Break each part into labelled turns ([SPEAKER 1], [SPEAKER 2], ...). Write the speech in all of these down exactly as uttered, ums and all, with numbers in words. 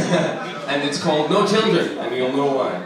[SPEAKER 1] And it's called No Children, and you'll know why.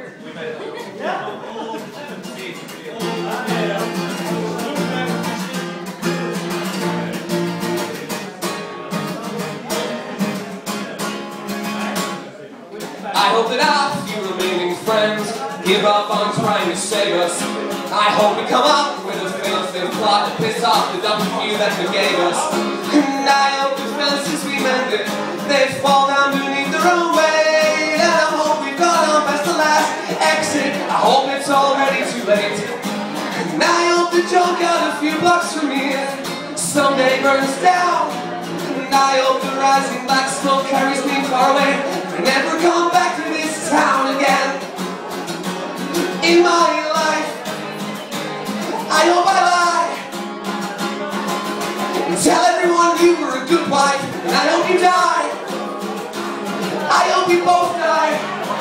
[SPEAKER 1] I hope that our few remaining friends give up on trying to save us. I hope we come up with a filthy plot to piss off the dumb few that forgave us. And I hope the fences we mended, they fall down beneath their own weight. And I hope we've got on past the last exit. I hope it's already too late. And I hope the junkyard a few blocks from here someday burns down. And I hope the rising black smoke carries me far away and never come back to this town again. In my life, I hope I lie and tell everyone you were a good wife, and I hope you die. I hope you both die.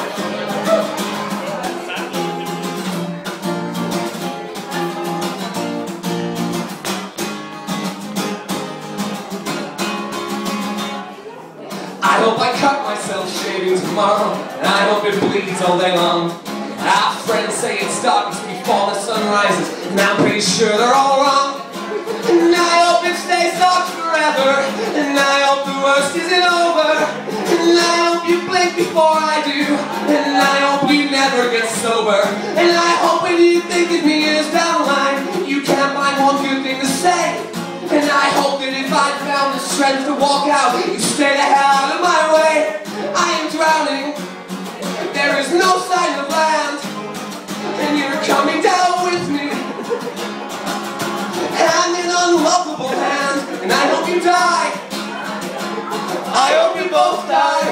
[SPEAKER 1] I hope I cut myself shaving tomorrow, and I hope it bleeds all day long. Our friends say it's darkest before the sun rises, and I'm pretty sure they're all wrong. And I hope it stays dark forever, and I hope the worst isn't over. And I hope you blink before I do, and I hope you never get sober. And I hope when you think of me years down the line, you can't find one good thing to say. And I hope that if I found the strength to walk out, you stay the hell out of my way. I am drowning, there is no sign of land, and you're coming down with me, hand in unlovable hand. And I hope you die, I hope you both die.